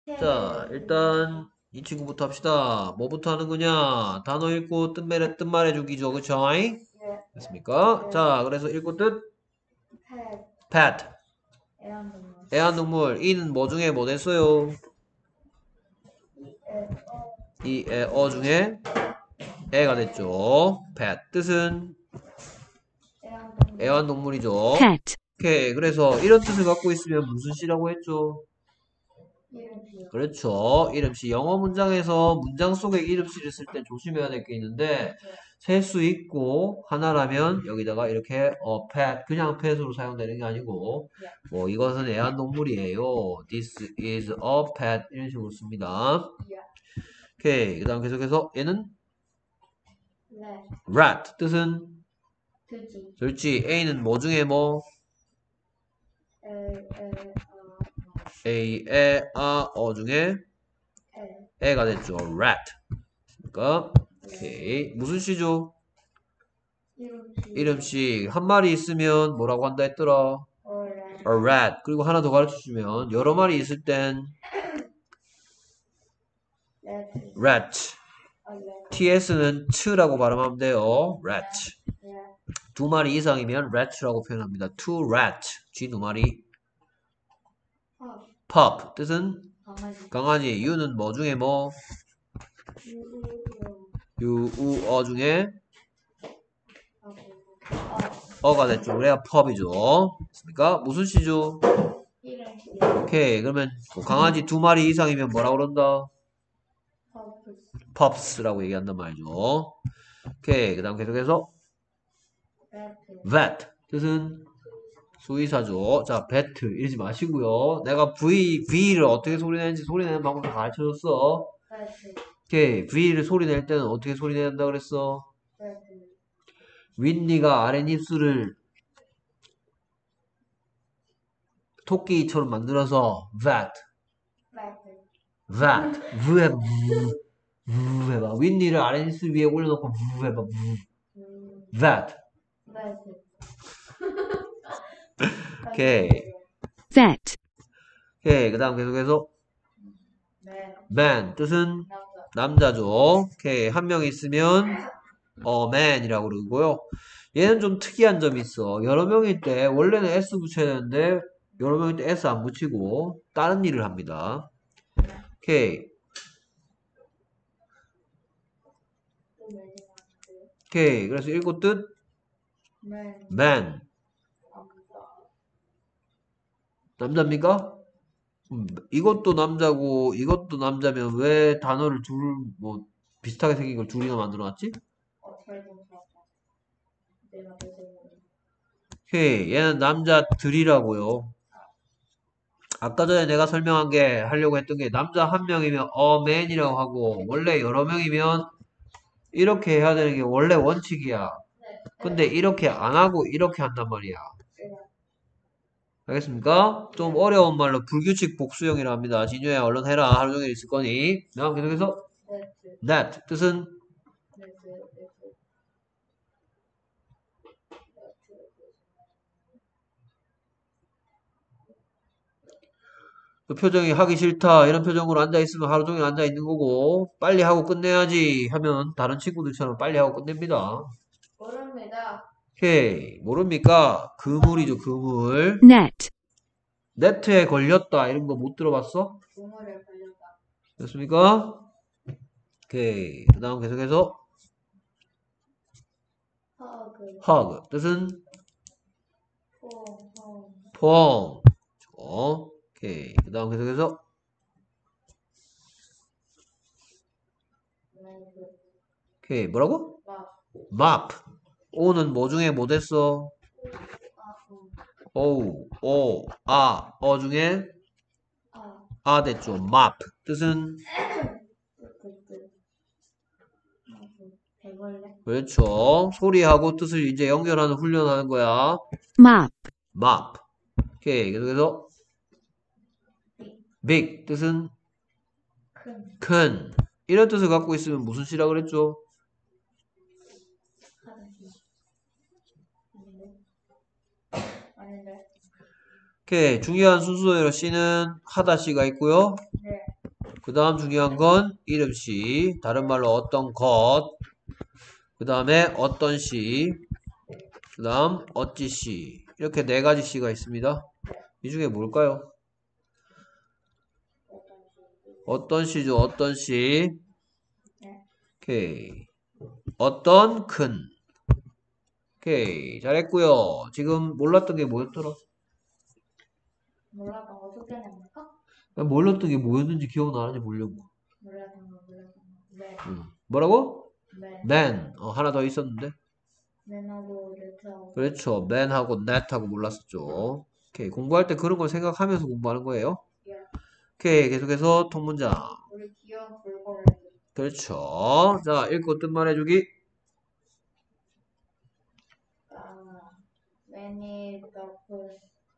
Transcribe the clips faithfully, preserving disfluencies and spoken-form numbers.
자, 일단 이 친구부터 합시다. 뭐부터 하는 거냐? 단어 읽고 뜻, 말해, 뜻 말해주기죠. 그쵸? 네. 됐습니까? 자, 그래서 읽고 뜻 pet. pet. 애완동물. 애완동물. 이는 뭐 중에 뭐 됐어요? 에, 이, 애, 어 중에 애가 됐죠. pet. 뜻은 애완동물. 애완동물이죠. pet, 오케이. 그래서 이런 뜻을 갖고 있으면 무슨 시라고 했죠? 이름이요. 그렇죠. 이름씨. 영어 문장에서 문장 속에 이름씨를 쓸 때 조심해야 될 게 있는데, 셀 수 있고, 하나라면 여기다가 이렇게, 어, pet, 그냥 pet으로 사용되는 게 아니고, 뭐, 이것은 애완동물이에요. This is a pet. 이런 식으로 씁니다. 오케이. 그 다음 계속해서, 얘는 네. rat. 뜻은 돼지. 들지. A는 뭐 중에 뭐? 에, 에, 어, A, 에, 아, 어 중에 에. 애가 됐죠. rat. 그러니까, 오케이. 무슨 시죠? 이름이. 이름씩 한 마리 있으면 뭐라고 한다 했더라? 어라. a rat. 그리고 하나 더 가르쳐 주면 여러 마리 있을 땐 렛. rat. 어, 렛. ts는 츠라고 발음하면 돼요. rat. 렛. 두 마리 이상이면 rat라고 표현합니다. two rat. 쥐 두 마리. 어. pup. 뜻은 강아지. 강아지. 유는 뭐 중에 뭐? 유, 유, 유, 우, 어 중에 어, 어. 어가 됐죠. 그래야 pup이죠. 됐습니까? 무슨 시죠? 이름이. 오케이. 그러면 강아지 두 마리 이상이면 뭐라 그런다? 퍼플. pups라고 얘기한단 말이죠. 오케이. 그 다음 계속해서 배트. vet. 뜻은 수의사죠. 자, vet 이러지 마시고요. 내가 V, V를 어떻게 소리내는지 소리내는 방법 다 가르쳐줬어. 배트. 오케이. V를 소리낼 때는 어떻게 소리낸다 그랬어? 배트. 윗니가 아랫입술을 토끼처럼 만들어서 vet, 배트. vet, v 해봐, v, v 해봐. 윗니를 아랫입술 위에 올려놓고 v 해봐, v, 음, vet. 배트. 오케이. vet, 오케이. 그 다음 계속해서 네. man. 뜻은 남자. 남자죠. 오케이. 한 명 있으면 어 man이라고 그러고요. 얘는 좀 특이한 점이 있어. 여러 명일 때 원래는 s 붙여야 되는데 여러 명일 때 s 안 붙이고 다른 일을 합니다. 오케이. 또 왜 생각하세요? 오케이. 그래서 읽고 뜻 네. man. 남자. 남자입니까? 음, 이것도 남자고 이것도 남자면 왜 단어를 둘 뭐 비슷하게 생긴 걸 둘이나 만들어 놨지? 어떻게 알고 있었어? 내가 대세모. 오케이. 얘는 남자들이라고요. 아까 전에 내가 설명한 게 하려고 했던 게 남자 한 명이면 a man이라고 하고 원래 여러 명이면 이렇게 해야 되는 게 원래 원칙이야. 근데 이렇게 안 하고 이렇게 한단 말이야. 알겠습니까? 좀 어려운 말로 불규칙 복수형이라 합니다. 진유야 얼른 해라. 하루 종일 있을 거니. 다음 계속해서 네트. that 뜻은 네트. 네트. 그 표정이 하기 싫다 이런 표정으로 앉아있으면 하루 종일 앉아있는 거고 빨리 하고 끝내야지 하면 다른 친구들처럼 빨리 하고 끝냅니다. 모릅니다. 오케이. 모릅니까? 그물이죠, 그물. net, 네트에 걸렸다. 이런 거 못 들어봤어? 그물에 걸렸다. 됐습니까? 오케이. 그 다음 계속해서 허그. hug. 뜻은 폼. 폼. 포옹. 어, 오케이. 그 다음 계속해서 네트. 오케이. 뭐라고? 막. mop. 오는 뭐 중에 뭐 됐어? 아. 음. 오우, 오, 아, 어 중에 아. 아 됐죠. mop. 뜻은 끄끄끄. 대벌레. 그렇죠. 소리하고 뜻을 이제 연결하는 훈련하는 거야. mop, mop. 오케이. 계속해서 big. 뜻은 큰. 큰. 이런 뜻을 갖고 있으면 무슨 시라 그랬죠? 하듯이. 아닌데? 아닌데? 오케이. 중요한 순서대로 C는 하다 C가 있고요. 네. 그 다음 중요한 건 이름씨, 다른 말로 어떤 것, 그 다음에 어떤 시, 그 다음 어찌 시. 이렇게 네 가지 시가 있습니다. 이 중에 뭘까요? 어떤 시죠? 어떤 시? 네. 오케이. 어떤 큰. 오케이. 잘했고요. 지금 몰랐던 게 뭐였더라? 몰랐던 거 숙제냅니까? 몰랐던 게 뭐였는지 기억나는지 모르려고. 몰랐던 거 몰랐던 거. 네. 응. 뭐라고? 네. man. 어, 하나 더 있었는데. 맨하고 레트하고. 그렇죠. man하고 net하고 몰랐었죠. 오케이. 공부할 때 그런 걸 생각하면서 공부하는 거예요. 예. 오케이. 계속해서 통문장. 우리 귀여운 불고를. 그렇죠. 자, 읽고 뜻 말해주기. 아, many dolphins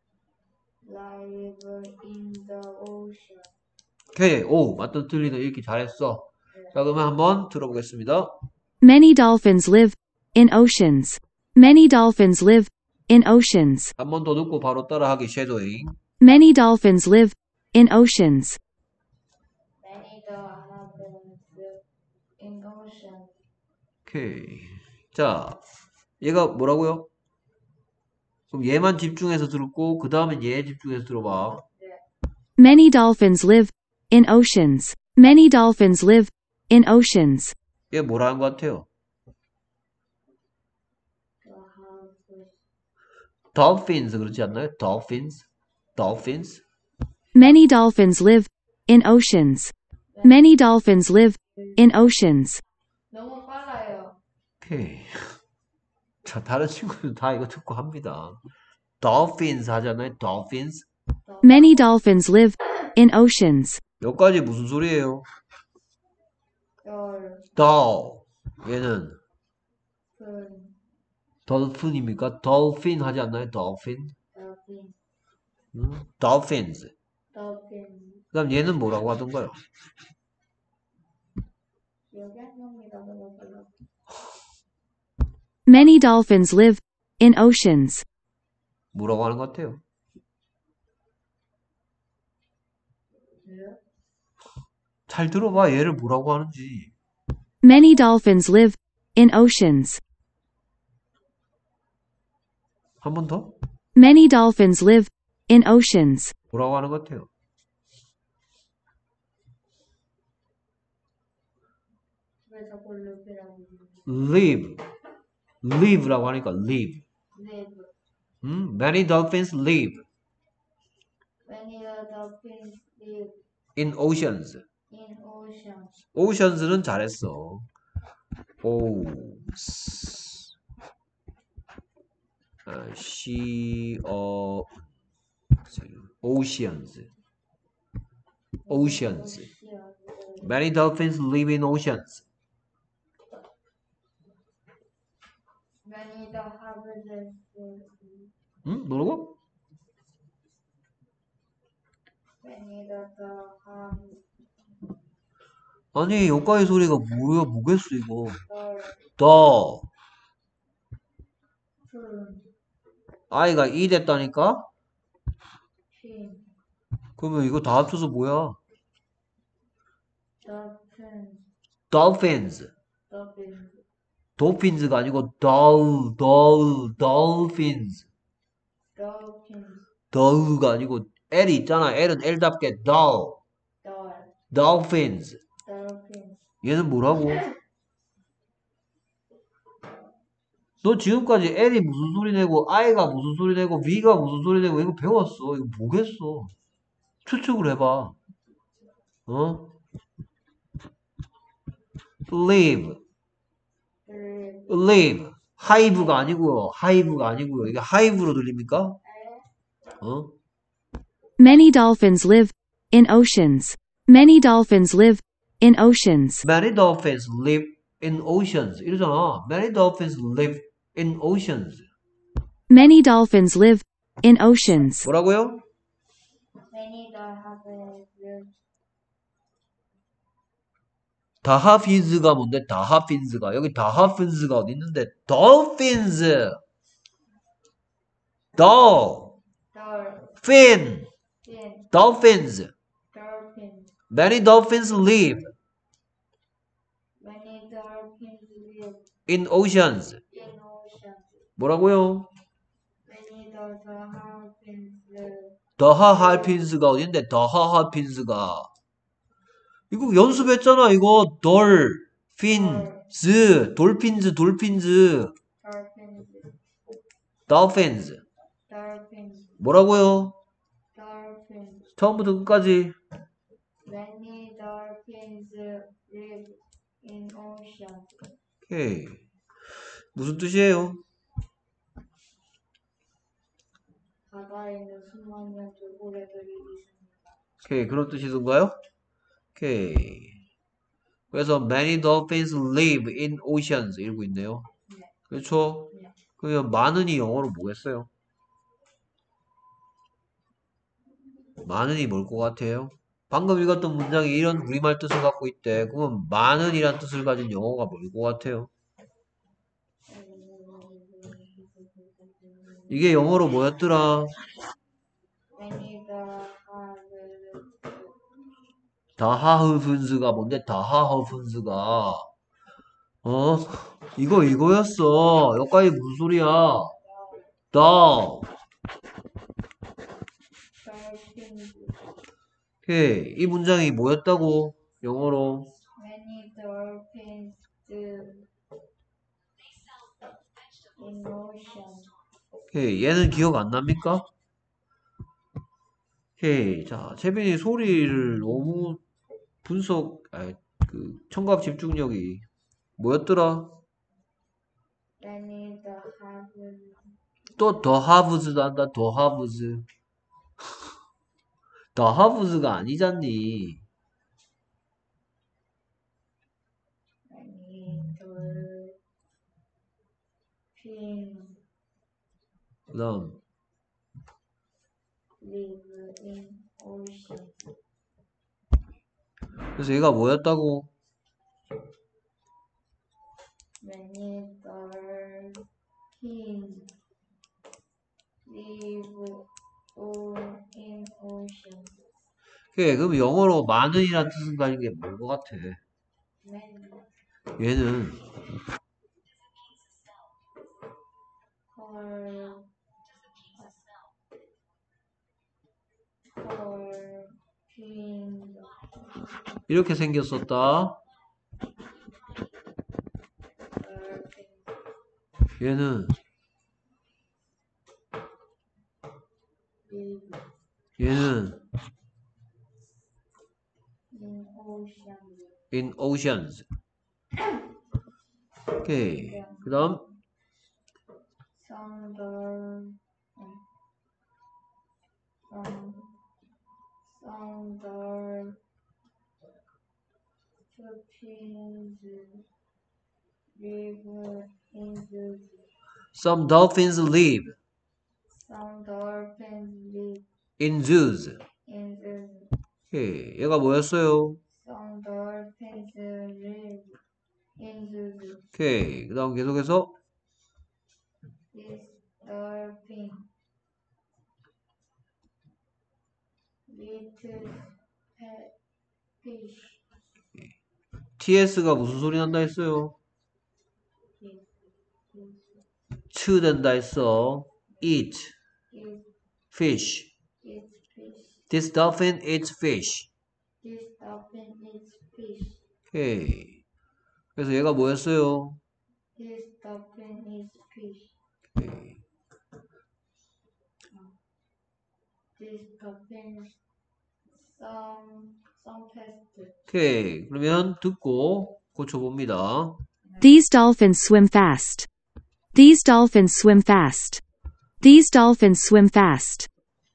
live in the ocean. 오케이. 오, 맞든 틀리든 읽기 잘했어. 자, 그러면 한번 들어보겠습니다. Many dolphins live in oceans. Many dolphins live in oceans. 한 번 더 듣고 바로 따라하기 쉐도잉. Many dolphins live in oceans. Many dolphins live in ocean. 오케이. 자, 얘가 뭐라고요? 그럼 얘만 집중해서 들었고 그 다음엔 얘 집중해서 들어봐. Many dolphins live in oceans. Many dolphins live in oceans. 얘 뭐라는 것 같아요? Dolphins 그렇지 않나요? Dolphins? Dolphins? Many dolphins live in oceans. Many dolphins live in oceans. 너무 빨라요. 오케이. 자, 다른 친구들 다 이거 듣고 합니다. Dolphins 하잖아요. Dolphins. Many dolphins live in oceans. 여기까지 무슨 소리예요? 열, Doll. 얘는 분, dolphin입니까? dolphin 하지 않나요? dolphin. dolphin, 음? dolphins. dolphin. 그 다음 얘는 뭐라고 하던가요? 기억이 안 납니다. 너무 빨라. Many dolphins live in oceans. 뭐라고 하는 것 같아요? 네? 잘 들어봐. 얘를 뭐라고 하는지. Many dolphins live in oceans. 한 번 더? Many dolphins live in oceans. 뭐라고 하는 것 같아요? 왜 자꾸 루피라고 live. live라고 하니까 live. live. 음? many dolphins live Many dolphins live in oceans. in oceans. oceans는 잘했어. o 아, she 어 oceans. oceans. many dolphins live in oceans. Many dolphins 응? 뭐라고? many dolphins 아니 여기까지 소리가 뭐야 뭐겠어 이거. dolphins 더 아이가 이 됐다니까? fin 그러면 이거 다 합쳐서 뭐야? dolphins dolphins. dolphins dolphins가 아니고 dol, dol, dolphins. dolphins 더우가 아니고 L이 있잖아. L은 L답게 dol, dol dolphins. dolphins 얘는 뭐라고? 너 지금까지 L이 무슨 소리 내고 I가 무슨 소리 내고 V가 무슨 소리 내고 이거 배웠어. 이거 뭐겠어? 추측을 해봐. 어? live, live live. hive가 아니고요. hive가 아니고요. 이게 hive로 들립니까? 어? Many dolphins live in oceans. Many dolphins live in oceans. Many dolphins live in oceans. 이러잖아. Many dolphins live in oceans. Many dolphins live in oceans. 뭐라고요? many dolphins live 다하핀즈가 뭔데? 다하핀즈가. 여기 다하핀즈가 어디 있는데? dolphins. dolphin. dolphin dolphins. dolphins dolphins. Many dolphins live Many dolphins live in oceans. in oceans. 뭐라고요? Many dolphins live. 더하 할핀스가 어딘데? 더하 할핀스가 이거 연습했잖아. 이거 dolphins, 돌핀즈, 돌핀즈, Dolphins. dolphins. Dolphins. 뭐라고요? Dolphins. 처음부터 끝까지. Many dolphins live in oceans. 오케이. 무슨 뜻이에요? 바다에는 수많은 돌고래들이 있습니다. 오케이. 그런 뜻이던가요? 오케이. 그래서 many dolphins live in oceans 이러고 있네요. 네. 그렇죠? 네. 그러면 많은이 영어로 뭐겠어요? 많은이 뭘 것 같아요? 방금 읽었던 문장이 이런 우리말 뜻을 갖고 있대. 그러면 많은이란 뜻을 가진 영어가 뭘 것 같아요? 이게 영어로 뭐였더라? Many dolphins. 다하흐분스가 뭔데? 다하흐분스가 어? 이거 이거였어. 여기까지 무슨 소리야? 다 Dolphins. 오케이. 이 문장이 뭐였다고? 영어로 Many dolphins in ocean. 오케이. 얘는 기억 안 납니까? 오케이. 자, 채빈이 소리를 너무 분석, 아, 그 청각 집중력이 뭐였더라? Many dolphins. 또 더 하브즈도 한다. 더 하브즈. 더 하브즈가 아니잖니. Many dolphins 그다음 live in ocean. 그래서 얘가 뭐였다고? Many dolphins live o- in ocean. 오케이. 그럼 영어로 많은이란 뜻은 가진 게 뭘 것 같아? Many 얘는 dolphins dolphins 이렇게 생겼었다. 얘는 live 얘는 in ocean. in oceans. 오케이. 그다음 Some dolphins some some dolphins live in the some dolphins live some dolphins live in zoos. in the 오케이. 얘가 뭐였어요? some dolphins live in the 오케이. 그다음 계속해서 this dolphin little pet fish ts가 무슨 소리 난다 했어요? is 츠 된다 했어. eat is fish. is fish. This dolphin eats fish. This dolphin eats fish. 오케이. 그래서 얘가 뭐였어요? This dolphin eats fish. 오케이. This dolphin some some pest. 오케이. 그러면 듣고 고쳐봅니다. These dolphins swim fast. These dolphins swim fast. These dolphins swim fast.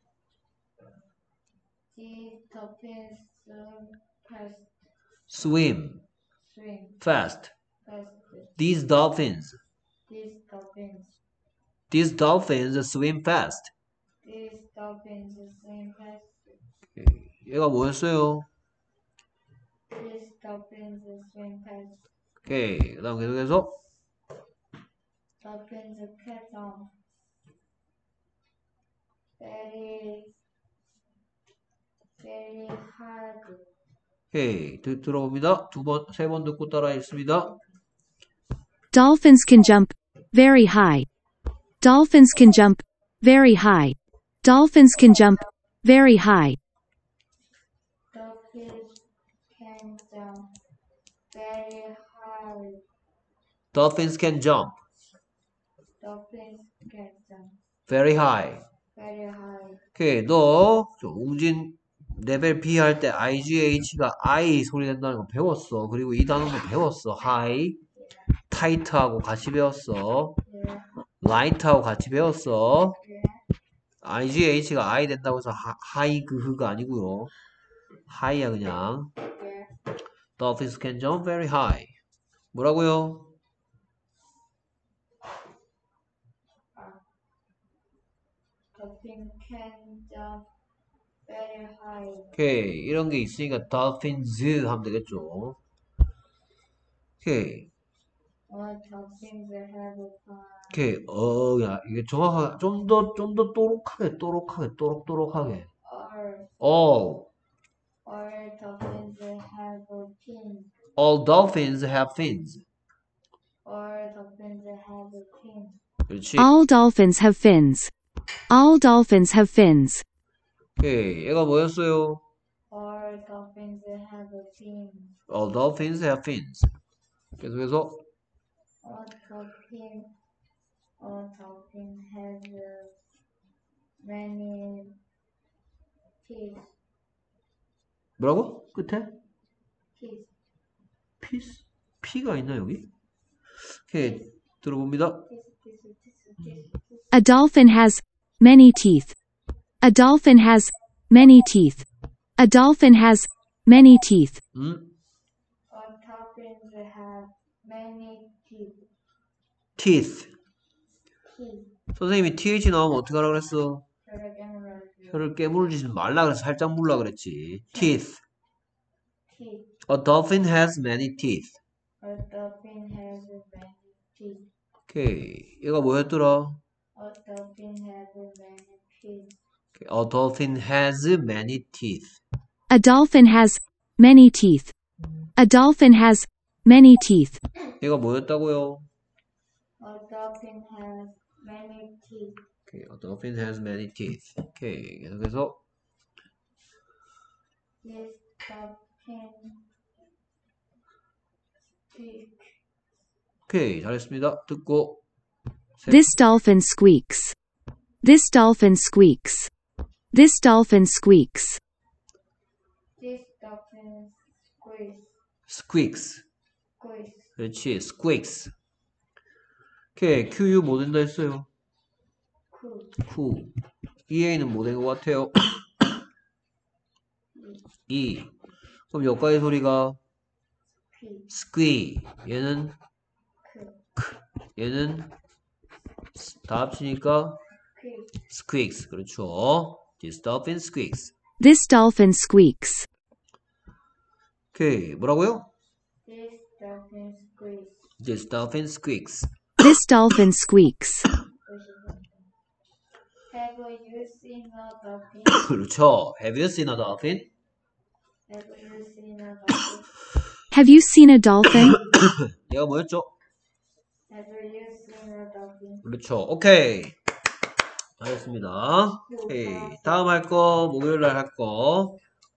These dolphins swim pest Swim swim fast. fast. These dolphins. These dolphins These dolphins swim fast. these dolphins swim fast. 오케이. 얘가 뭐였어요? These dolphins swim fast. 오케이. 그 다음 계속해서 Dolphins catch on. Very very hard. 오케이. 드, 들어봅니다. 두 번, 세 번 듣고 따라 읽습니다. Dolphins can jump very high. Dolphins can jump very high. Dolphins can jump very high. Dolphins can jump very high. Dolphins can jump Dolphins can jump very high. very high. 오케이. 너, 저 웅진 레벨 B 할 때 아이지에이치가 I 소리 낸다는 거 배웠어. 그리고 이 단어도 배웠어. high, tight하고 같이 배웠어. Yeah, light하고 같이 배웠어. yeah, 아이지에이치가 I 된다고 해서 하, high 그 흐가 아니고요. high야 그냥. yeah. Dolphins can jump very high. 뭐라고요? Dolphins can jump very high. 오케이. 이런 게 있으니까 dolphins 하면 되겠죠. 오케이. All dolphins have fun. 오케이. 어, 야, 이게 정확하게, 좀 더, 좀 더 또록하게, 또록하게, 또록또록하게. All, All, all dolphins have fins. all dolphins have fins. All dolphins have fins. 그렇지. All dolphins have fins. All dolphins have fins. 오케이. 얘가 뭐였어요? All dolphins have fins. All dolphins have fins. 계속해서, All dolphins, all dolphins have many teeth. 뭐라고? 끝에? Teeth. 피스? 피가 있나, 여기? 오케이. 들어봅니다. Teeth. Teeth. Teeth. Teeth. Teeth. A dolphin has many teeth. A dolphin has many teeth. A dolphin has many teeth. 음? All dolphins have many teeth. teeth. Teeth. 선생님이 th 나오면 어떻게 하라 그랬어? 혀를 깨물어주세요. 혀를 깨물지 말라 그래서 살짝 물라 그랬지. teeth. Teeth. A dolphin has many teeth. A dolphin has many teeth. 오케이. 얘가 뭐였더라? A dolphin has many teeth. 오케이. A dolphin has many teeth. A dolphin has many teeth. A dolphin has many teeth. 얘가 뭐였다고요? A dolphin has many teeth. 오케이. A dolphin has many teeth. 오케이. 계속해서 This dolphin speak. 오케이. 잘했습니다. 듣고 셋. This dolphin squeaks. This dolphin squeaks. This dolphin squeaks. This dolphin squeaks. squeaks. Squeaks. 그렇지. squeaks. 오케이. 큐유 뭐 된다 했어요? Cool. 구. 이에이는 뭐 된 것 같아요? 이. 그럼 여기까지 소리가 P. squee. 얘는 Q. 얘는 다 합치니까 Q. squeaks. 그렇죠. This dolphin squeaks. This dolphin squeaks. 오케이. 뭐라고요? This dolphin squeaks. This dolphin squeaks. This dolphin squeaks. Have you seen a dolphin? 그렇죠. Have you seen a dolphin? Have you seen a dolphin? Have you seen a dolphin? 얘가 뭐였죠? Have you seen a dolphin? 그렇죠. 오케이. 잘했습니다. 오케이. 다음 할 거, 목요일 날 할 거.